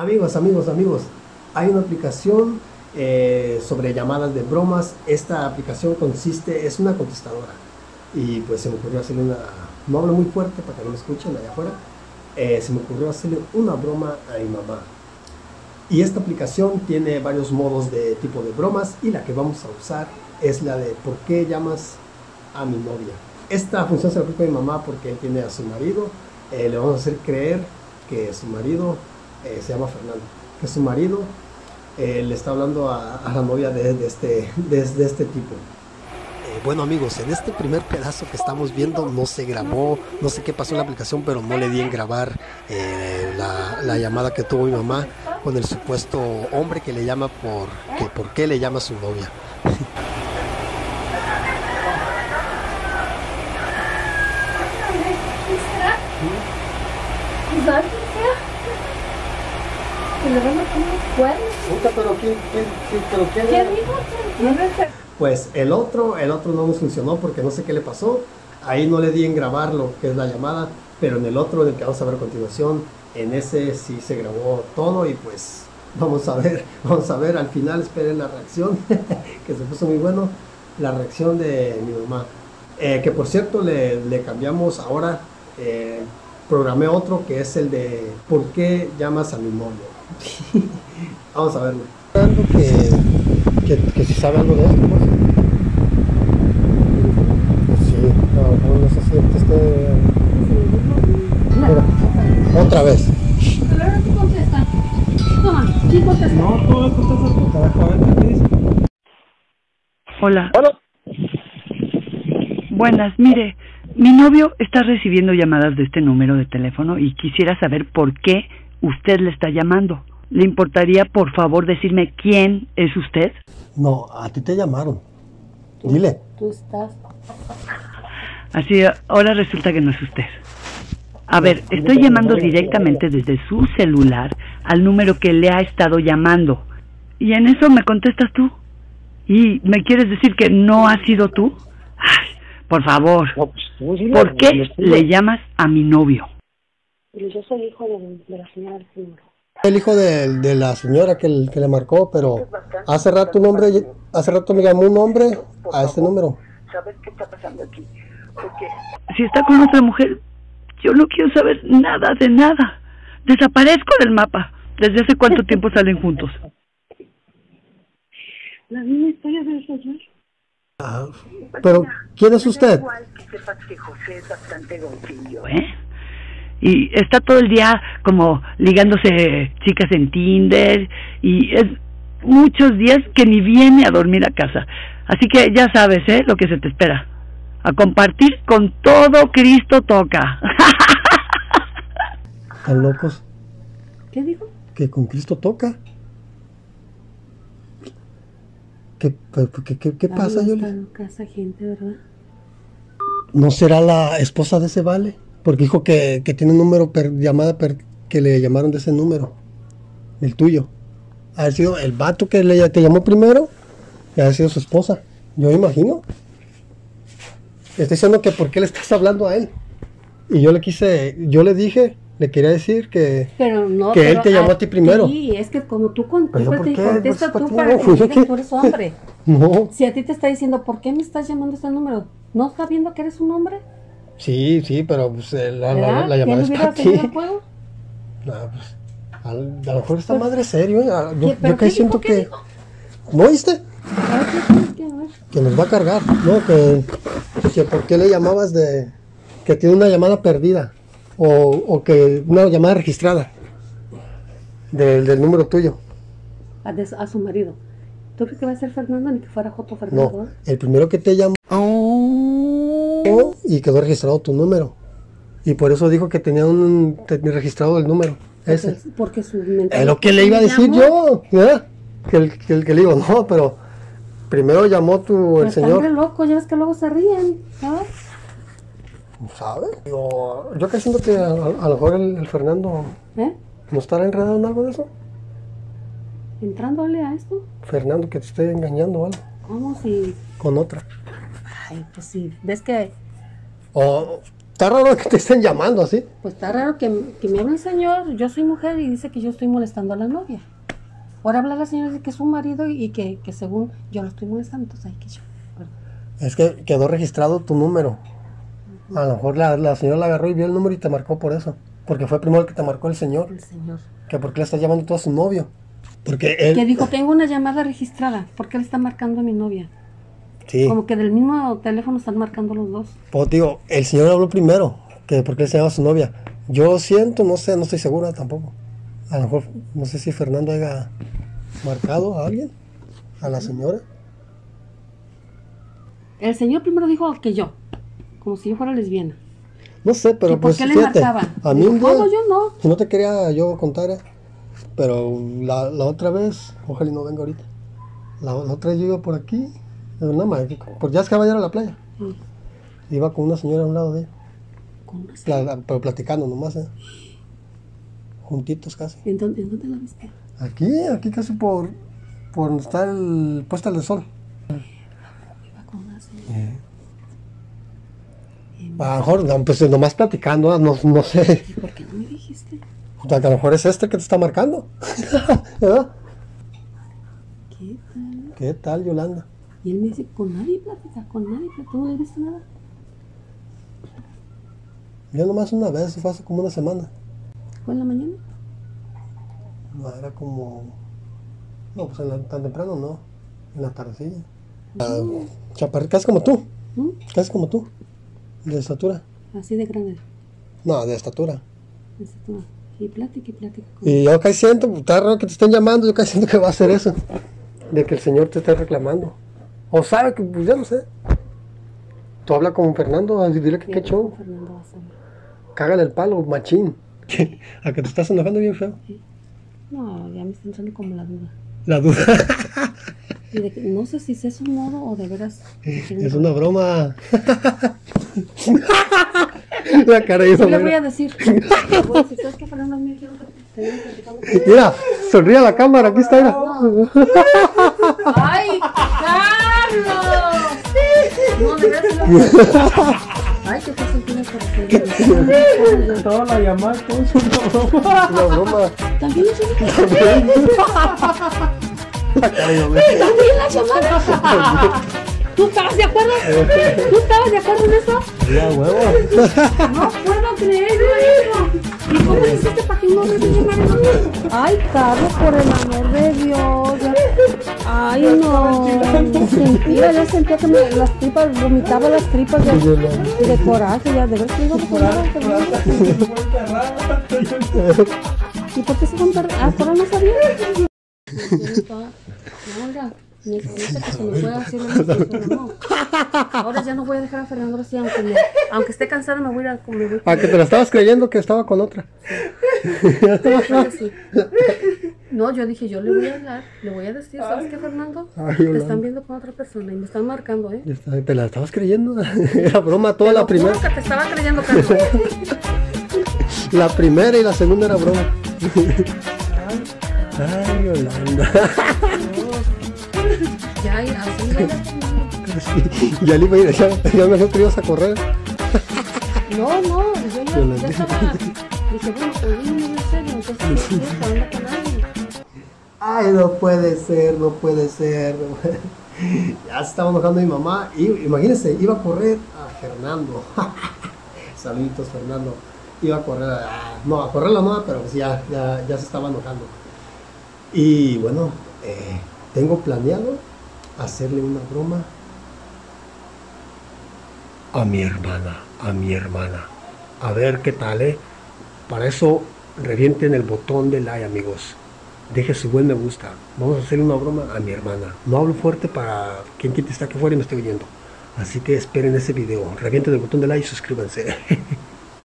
Amigos, hay una aplicación sobre llamadas de bromas. Esta aplicación es una contestadora. Y pues se me ocurrió hacerle no hablo muy fuerte para que no me escuchen allá afuera, se me ocurrió hacerle una broma a mi mamá. Y esta aplicación tiene varios modos de tipo de bromas y la que vamos a usar es la de ¿por qué llamas a mi novia? Esta función se la aplica a mi mamá porque él tiene a su marido. Le vamos a hacer creer que su marido se llama Fernando, que su marido le está hablando a la novia de este tipo. Bueno amigos, en este primer pedazo que estamos viendo no se grabó, no sé qué pasó en la aplicación, pero no le di en grabar la llamada que tuvo mi mamá con el supuesto hombre que le llama por qué le llama a su novia. Pues el otro no nos funcionó porque no sé qué le pasó. Ahí no le di en grabar lo que es la llamada, pero en el otro, del que vamos a ver a continuación, en ese sí se grabó todo y pues vamos a ver al final. Esperen la reacción que se puso muy bueno, la reacción de mi mamá, que por cierto le cambiamos ahora, programé otro que es el de ¿por qué llamas a mi novio? Vamos a verlo. Que si sabe algo de esto, pues. Sí, no sé si Mira, otra vez. Pero ahora tú contesta. Toma, ¿quién contesta? No, tú vas a contestar tu trabajo, a ver qué dice. Hola. Hola. Buenas, mire, mi novio está recibiendo llamadas de este número de teléfono y quisiera saber por qué usted le está llamando. ¿Le importaría, por favor, decirme quién es usted? No, a ti te llamaron. Dile. Tú estás. Así, ahora resulta que no es usted. A ver, estoy llamando directamente desde su celular al número que le ha estado llamando. Y en eso me contestas tú. ¿Y me quieres decir que no has sido tú? Ay, por favor, ¿por qué le llamas a mi novio? Yo soy hijo de la señora del seguro. El hijo de la señora que le marcó, pero hace rato me llamó un hombre a este número. ¿Sabes qué está pasando aquí? Porque Si está con otra mujer, yo no quiero saber nada de nada. Desaparezco del mapa. ¿Desde hace cuánto tiempo salen juntos? La misma historia del señor. Ah, pero ¿quién es usted? igual que sepas que José es bastante goncillo. Y está todo el día como ligándose chicas en Tinder y es muchos días que ni viene a dormir a casa. Así que ya sabes, lo que se te espera. A compartir con todo Cristo toca. ¿Están locos? ¿Qué dijo? Que con Cristo toca. ¿Qué pasa, Yoli? En casa gente, ¿verdad? ¿No será la esposa de ese vale? Porque dijo que tiene un número que le llamaron de ese número, el tuyo. Ha sido el vato que te llamó primero y ha sido su esposa. Yo imagino. Estoy diciendo que por qué le estás hablando a él. Y yo le dije, le quería decir que él te llamó a ti primero. Sí, es que como tú contestas, ¿Pero por qué? contesta Pues, tú para que digas que tú eres hombre. No. Si a ti te está diciendo, ¿por qué me estás llamando a este número? ¿No está viendo que eres un hombre? Sí, pero pues, la ¿Verdad? llamada ¿Ya es no para hubiera ti. seguido el juego? No, pues, a lo mejor esta madre es serio. Yo ¿Pero que qué siento dijo? ¿Qué que... dijo? ¿No oíste? A ver, ¿qué tienes que ver? Que nos va a cargar, ¿no? Que por qué le llamabas que tiene una llamada perdida o que una llamada registrada del número tuyo. A su marido. ¿Tú crees que va a ser Fernando ni que fuera Joto Fernando? No, el primero que te llamó y quedó registrado tu número. Y por eso dijo que tenía registrado el número. Ese. Porque su mental. Es lo que le iba a decir yo, ¿verdad? Que el le digo, no, pero primero llamó el señor. Están re locos, ya ves que luego se ríen, ¿sabes? ¿Sabe? Yo que siento que a lo mejor el Fernando no estará enredado en algo de eso. Entrándole a esto. Fernando, que te esté engañando o algo. ¿Cómo si? Con otra. Ay, pues sí, ves que. O Está raro que te estén llamando así. Pues está raro que me hable el señor. Yo soy mujer y dice que yo estoy molestando a la novia. Ahora habla la señora de que es su marido y que según yo lo estoy molestando. Entonces hay que yo. Es que quedó registrado tu número. A lo mejor la señora la agarró y vio el número y te marcó por eso. Porque fue primero el que te marcó el señor. El señor. Que por qué le estás llamando tú a su novio. Porque él... Que dijo, tengo una llamada registrada. ¿Por qué le está marcando a mi novia? Sí. Como que del mismo teléfono están marcando los dos. Pues digo, el señor habló primero. Que por qué le llamaba a su novia. Yo siento, no sé, no estoy segura tampoco. A lo mejor, no sé si Fernando haya marcado a alguien. A la señora. El señor primero dijo que yo. Como si yo fuera lesbiana. No sé, pero ¿Y por pues qué le fíjate, marcaba? a mí un día, ¿Cómo? Yo no. no te quería yo contar, pero la otra vez, ojalá y no venga ahorita, la otra vez yo iba por aquí, nada más, por ya es que va a ir a la playa, Sí. iba con una señora a un lado de ella, ¿Cómo no sé? pero platicando nomás, juntitos casi. ¿En dónde la viste? Aquí casi por donde está el puesto del sol. Iba con una señora. A lo mejor, no, pues nomás platicando, no sé. ¿Y por qué no me dijiste? A lo mejor es este que te está marcando. ¿Verdad? ¿Qué tal? ¿Qué tal, Yolanda? Y él me dice, con nadie platica, con nadie platica. ¿Tú no le viste nada? Yo nomás una vez, fue hace como una semana. ¿Fue en la mañana? No, era como... No, pues tan temprano no. En la tardecilla. Chaparrita, casi como tú. ¿Mm? Casi como tú. De estatura. Así de grande. No, de estatura. Así tú. Y plática. Y yo casi siento, está raro que te estén llamando, yo casi siento que va a hacer eso. De que el señor te esté reclamando. O sabe que, pues ya no sé. Tú habla con Fernando, dile que qué show. Fernando va a saber. Cágale el palo, machín. A que te estás enojando bien feo. No, ya me está entrando como la duda. La duda. Y de que, no sé si es un modo o de veras. Es una broma. La cara de esa Yo le voy manera. a decir. Le voy a decir, ¿sabes qué, Fernando? Me dijeron que tenían platicando con él. Mira, sonríe a la cámara, aquí está. Mira. ¡Ay, Carlos! No, de veras. Ay, qué fácil tienes para hacer. Toda la llamada, todo es una broma. Una broma. También es una. La cara de También la llamada. ¿Tú estabas de acuerdo? ¿Tú estabas de acuerdo en eso? Ya, huevo. No puedo creerlo eso. ¿Y cómo le hiciste para que no me llamara? Ay, Carlos, por el amor de Dios. Ay, no. Sentía, ya sentía que las tripas, vomitaba las tripas de coraje. Ya, de ver que iba a ¿Y por qué se van a hasta ahora no sabía? No, oiga, me dice que se me puede hacer no. Ahora ya no voy a dejar a Fernando así, aunque esté cansada me voy a ir A que te la estabas creyendo que estaba con otra. Sí. No, yo dije, yo le voy a hablar, le voy a decir, ¿sabes qué, Fernando? Ay, Te Yolanda. están viendo con otra persona y me están marcando, ¿eh? ¿Te la estabas creyendo? Era broma toda la primera. Juro que te estaba creyendo, Carlos. La primera y la segunda era broma. Ay, Yolanda. Ya, así Sí, ya le iba a ir, ya mejor te ibas a correr. No, yo ya estaba. Dije, bueno, pues dime en serio, entonces ¿qué es? ¿Anda con alguien? Ay, no puede ser, no puede ser. Ya se estaba enojando mi mamá. Y imagínense, iba a correr a Fernando. Saluditos, Fernando. Iba a correr a correr la mamá, pero pues ya se estaba enojando. Y bueno, tengo planeado hacerle una broma a mi hermana. A ver qué tal, Para eso revienten el botón de like, amigos. Deje su buen me gusta. Vamos a hacerle una broma a mi hermana. No hablo fuerte para quien está aquí fuera y me esté oyendo. Así que esperen ese video. Revienten el botón de like y suscríbanse.